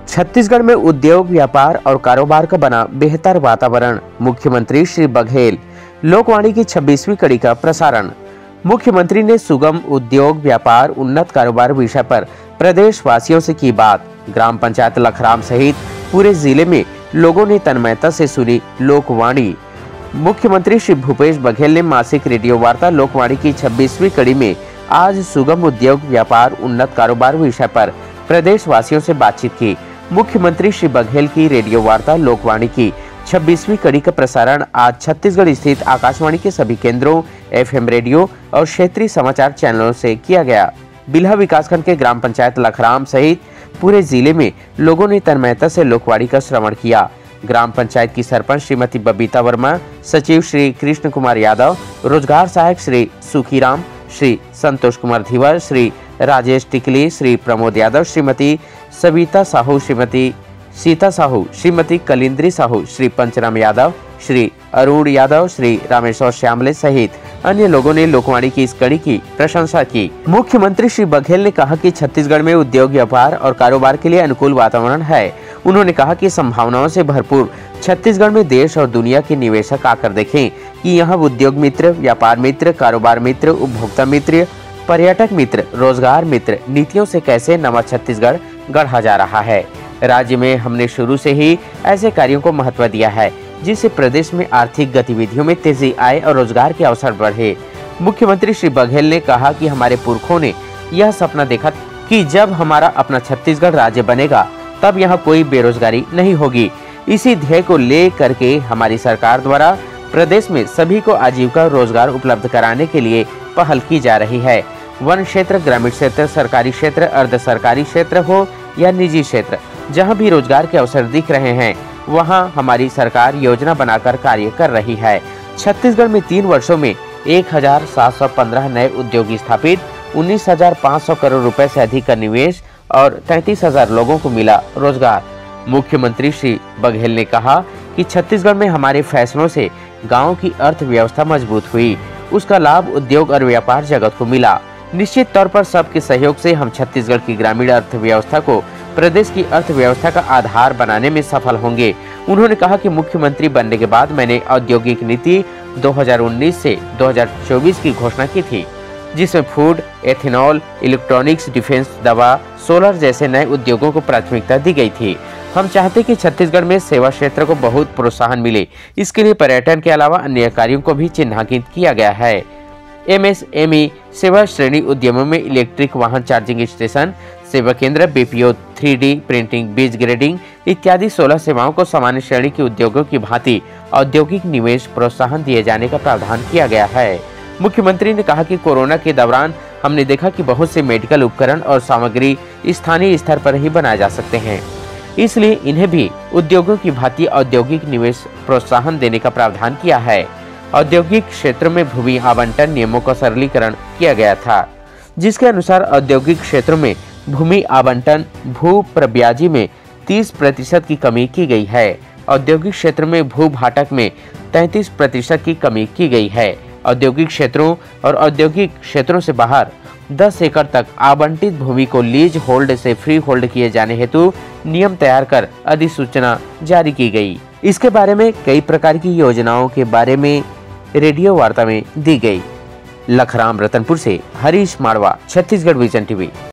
छत्तीसगढ़ में उद्योग, व्यापार और कारोबार का बना बेहतर वातावरण। मुख्यमंत्री श्री बघेल। लोकवाणी की 26वीं कड़ी का प्रसारण। मुख्यमंत्री ने सुगम उद्योग, व्यापार, उन्नत कारोबार विषय पर प्रदेश वासियों से की बात। ग्राम पंचायत लखराम सहित पूरे जिले में लोगों ने तन्मयता से सुनी लोकवाणी। मुख्यमंत्री श्री भूपेश बघेल ने मासिक रेडियो वार्ता लोकवाणी की 26वीं कड़ी में आज सुगम उद्योग, व्यापार, उन्नत कारोबार विषय पर प्रदेश वासियों से बातचीत की। मुख्यमंत्री श्री बघेल की रेडियो वार्ता लोकवाणी की 26वीं कड़ी का प्रसारण आज छत्तीसगढ़ स्थित आकाशवाणी के सभी केंद्रों, FM रेडियो और क्षेत्रीय समाचार चैनलों से किया गया। बिल्हा विकासखंड के ग्राम पंचायत लखराम सहित पूरे जिले में लोगों ने तन्मयता से लोकवाणी का श्रवण किया। ग्राम पंचायत की सरपंच श्रीमती बबीता वर्मा, सचिव श्री कृष्ण कुमार यादव, रोजगार सहायक श्री सुखीराम, श्री संतोष कुमार धीवर, श्री राजेश टिकली, श्री प्रमोद यादव, श्रीमती सविता साहू, श्रीमती सीता साहू, श्रीमती कलिंद्री साहू, श्री पंचराम यादव, श्री अरुण यादव, श्री रामेश्वर श्यामले सहित अन्य लोगों ने लोकवाणी की इस कड़ी की प्रशंसा की। मुख्यमंत्री श्री बघेल ने कहा कि छत्तीसगढ़ में उद्योग, व्यापार और कारोबार के लिए अनुकूल वातावरण है। उन्होंने कहा कि संभावनाओं से भरपूर छत्तीसगढ़ में देश और दुनिया के निवेशक आकर देखें कि यहाँ उद्योग मित्र, व्यापार मित्र, कारोबार मित्र, उपभोक्ता मित्र, पर्यटक मित्र, रोजगार मित्र नीतियों से कैसे नवा छत्तीसगढ़ गढ़ा जा रहा है। राज्य में हमने शुरू से ही ऐसे कार्यों को महत्व दिया है जिससे प्रदेश में आर्थिक गतिविधियों में तेजी आए और रोजगार के अवसर बढ़े। मुख्यमंत्री श्री बघेल ने कहा कि हमारे पुरखों ने यह सपना देखा कि जब हमारा अपना छत्तीसगढ़ राज्य बनेगा तब यहाँ कोई बेरोजगारी नहीं होगी। इसी ध्येय को ले करके हमारी सरकार द्वारा प्रदेश में सभी को आजीविका और रोजगार उपलब्ध कराने के लिए पहल की जा रही है। वन क्षेत्र, ग्रामीण क्षेत्र, सरकारी क्षेत्र, अर्ध सरकारी क्षेत्र हो या निजी क्षेत्र, जहां भी रोजगार के अवसर दिख रहे हैं वहां हमारी सरकार योजना बनाकर कार्य कर रही है। छत्तीसगढ़ में 3 वर्षों में 1715 नए उद्योग स्थापित, 19,500 करोड़ रुपए से अधिक का निवेश और 33,000 लोगों को मिला रोजगार। मुख्यमंत्री श्री बघेल ने कहा कि छत्तीसगढ़ में हमारे फैसलों से गाँव की अर्थव्यवस्था मजबूत हुई, उसका लाभ उद्योग और व्यापार जगत को मिला। निश्चित तौर पर सबके सहयोग से हम छत्तीसगढ़ की ग्रामीण अर्थव्यवस्था को प्रदेश की अर्थव्यवस्था का आधार बनाने में सफल होंगे। उन्होंने कहा कि मुख्यमंत्री बनने के बाद मैंने औद्योगिक नीति 2019 से 2024 की घोषणा की थी, जिसमें फूड, एथेनॉल, इलेक्ट्रॉनिक्स, डिफेंस, दवा, सोलर जैसे नए उद्योगों को प्राथमिकता दी गई थी। हम चाहते कि छत्तीसगढ़ में सेवा क्षेत्र को बहुत प्रोत्साहन मिले। इसके लिए पर्यटन के अलावा अन्य कार्यों को भी चिन्हांकित किया गया है। MSME सेवा श्रेणी उद्यमों में इलेक्ट्रिक वाहन चार्जिंग स्टेशन, सेवा केंद्र, BPO, 3D प्रिंटिंग, बीज ग्रेडिंग इत्यादि 16 सेवाओं को सामान्य श्रेणी के उद्योगों की भांति औद्योगिक निवेश प्रोत्साहन दिए जाने का प्रावधान किया गया है। मुख्यमंत्री ने कहा कि कोरोना के दौरान हमने देखा कि बहुत से मेडिकल उपकरण और सामग्री स्थानीय स्तर पर ही बनाए जा सकते हैं, इसलिए इन्हें भी उद्योगों की भांति औद्योगिक निवेश प्रोत्साहन देने का प्रावधान किया है। औद्योगिक क्षेत्र में भूमि आवंटन नियमों का सरलीकरण किया गया था, जिसके अनुसार औद्योगिक क्षेत्रों में भूमि आवंटन भू प्रब्याजी में 30% की कमी की गई है। औद्योगिक क्षेत्र में भू भाटक में 33% की कमी की गई है। औद्योगिक क्षेत्रों और औद्योगिक क्षेत्रों से बाहर 10 एकड़ तक आवंटित भूमि को लीज होल्ड से फ्री होल्ड किए जाने हेतु नियम तैयार कर अधिसूचना जारी की गई। इसके बारे में कई प्रकार की योजनाओं के बारे में रेडियो वार्ता में दी गई। लखराम रतनपुर से हरीश मारवा, छत्तीसगढ़ विजन TV।